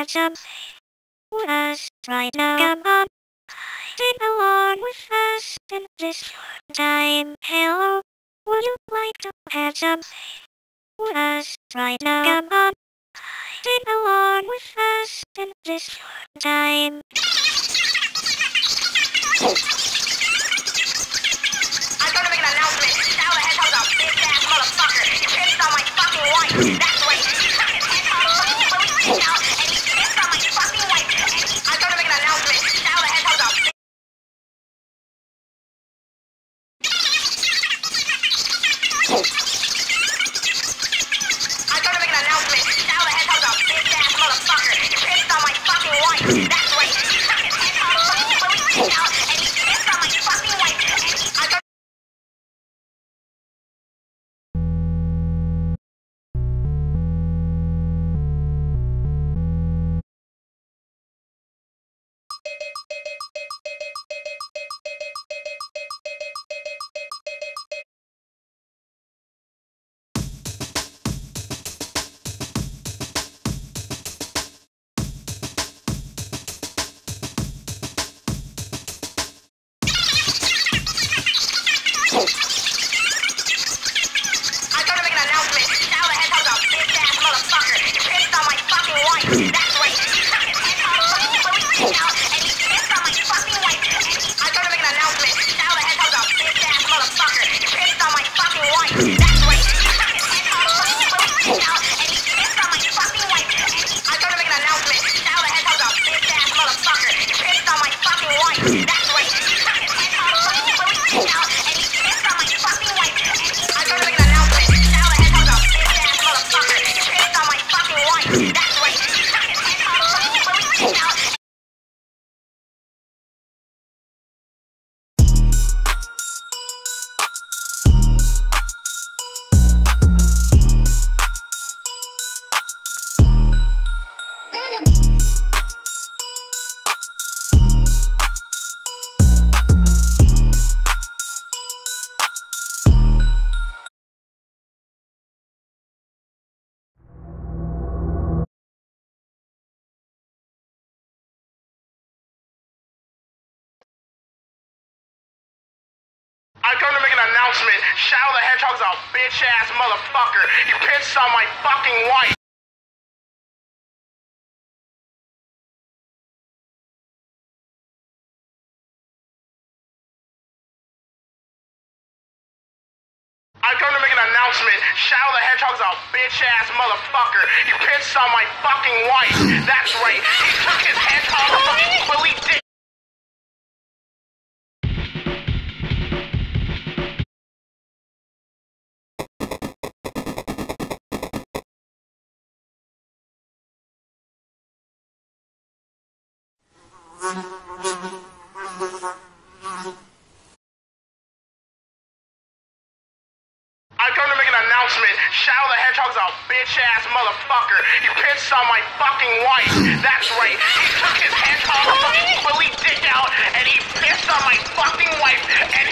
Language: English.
something with us right now. Come on, sing along with us in this short time. Hello, would you like to have something with us right now? Come on, sing along with us in this short time. I'm gonna make an announcement. Shadow the Hedgehog's a bitch-ass motherfucker. He pissed on my fucking wife. That's right. He took his hedgehog fully out, and he pissed on my fucking wife. I'm gonna make an announcement. Shadow the Hedgehog's a bitch. I'm gonna make an announcement. Shadow the Hedgehog's a bitch-ass motherfucker. He pissed on my fucking wife. That's right. He took his hedgehog fully out, and he pissed on my fucking wife. I'm gonna make an announcement. Shadow the Hedgehog's a bitch-ass motherfucker. He pissed on my fucking wife. That's right. He took his hedgehog fully out, and he pissed on my fucking wife. I'm gonna make an announcement. Shadow the Hedgehog's a bitch-ass motherfucker. He pissed on my fucking wife. That's right. He took his hedgehog fully out, and he pissed on my fucking wife. I'm gonna make an announcement. Shadow the Hedgehog's a bitch-ass motherfucker. He pissed on my fucking wife. That's right. He took his hedgehog fully out, and he pissed on my fucking wife. I'm gonna make an announcement. Shadow the Hedgehog's a bitch-ass motherfucker. He pissed on my fucking wife. That's right. He took his hedgehog fully out. I'm gonna make an announcement. Shadow the Hedgehog's a bitch-ass motherfucker. He pissed on my fucking wife. I'm gonna make an announcement. Shadow the Hedgehog's a bitch-ass motherfucker. He pissed on my fucking wife. That's right. He took his hedgehog fully dick. I'm gonna make an announcement. Shadow the Hedgehog's a bitch-ass motherfucker. He pissed on my fucking wife. That's right. He took his hedgehog fully dick out, and he pissed on my fucking wife, and